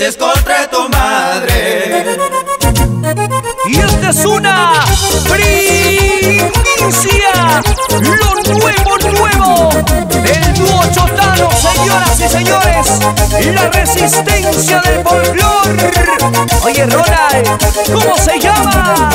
fuiste contra tu madre. Y esta es una primicia, lo nuevo del dúo Chotano, señoras y señores, la resistencia del folclor. Oye, Ronald, ¿cómo se llama?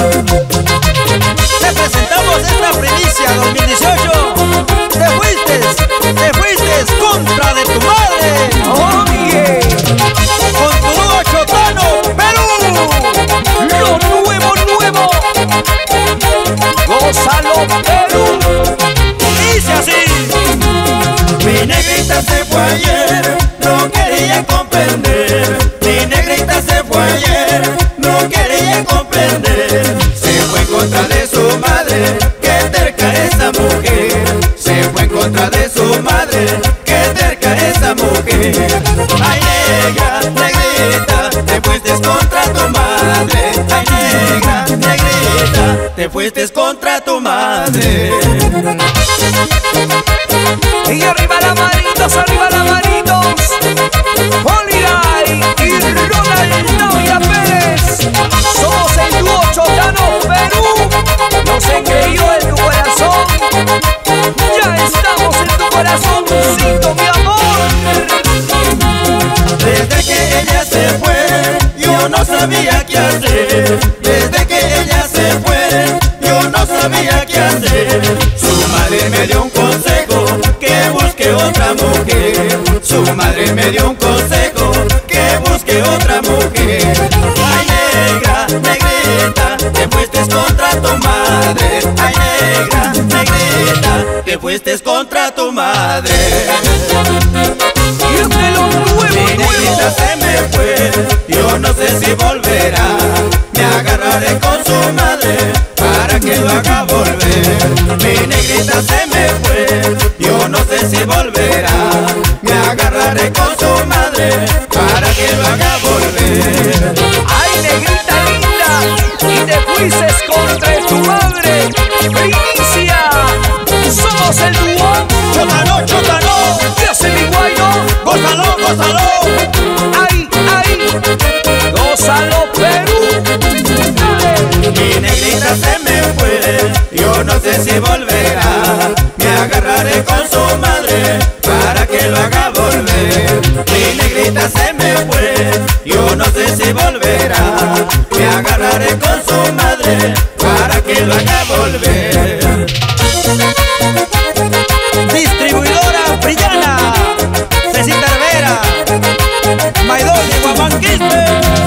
Te presentamos esta primicia 2018. Te fuiste contra de tu madre. Oye, Con tu dúo Chotano, Perú. lo nuevo, gózalo, Perú. Dice así: mi negrita se fue ayer, no quería comprender. Mi negrita se fue ayer, no quería comprender. Se fue en contra de su madre, que terca esa mujer. Se fue en contra de su madre, que terca esa mujer. Ay, negra, negrita, te fuiste contra tu madre. Ay, negra, negrita, te fuiste contra tu madre. Y arriba las manitos, Holiday y Ronald Navia Pérez. Somos el dúo Chotano, Perú. Nos engreíó en tu corazón. Ya estamos en tu corazoncito, mi amor. Desde que ella se fue, yo no sabía qué hacer. Desde que ella se fue, yo no sabía qué hacer. Su madre me dio un consejo, que busque otra mujer. Su madre me dio un consejo, que busque otra mujer. Ay, negra, negrita, te fuiste contra tu madre. Ay, negra, negrita, te fuiste contra tu madre. Y es de lo Mi negrita se me fue, yo no sé si volverá. Me agarraré con su madre para que lo haga volver. Mi negrita se me fue, yo no sé si volverá. Me agarraré con su madre para que lo haga volver. Ay, negrita linda, y te fuiste contra tu madre. Primicia, somos el dúo Chotano, Chotano, que hace mi guayo. gózalo, gózalo. Ay, gózalo, Perú. Mi negrita se me fue, yo no sé si volverá. Me agarraré con su madre para que lo haga volver. Mi negrita se me fue, yo no sé si volverá. Me agarraré con su madre para que lo haga volver. Distribuidora Brillana, Cecita Rivera, Maidón y Guamanquispe.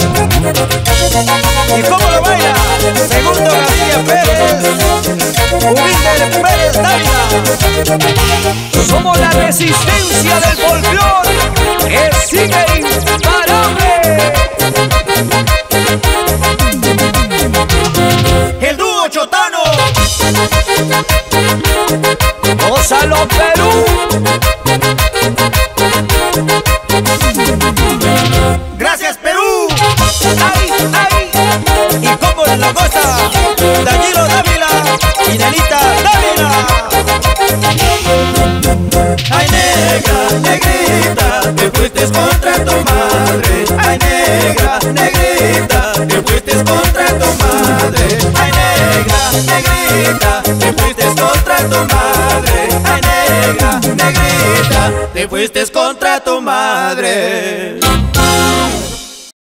¿Y cómo lo baila? Segundo García Pérez, Wilder Pérez Dávila. Somos la resistencia del folclor que sigue imparable. El dúo Chotano. Gózalo, Perú. Gracias, Perú. Ay, ¿Y cómo la goza? Danilo Dávila y Nelita Dávila. Ay, negra, negrita, te fuiste contra tu madre. Ay, negra, negrita, te fuiste contra tu madre. Ay, negra, negrita, te fuiste contra tu madre. Ay, negra, negrita, te fuiste contra tu madre.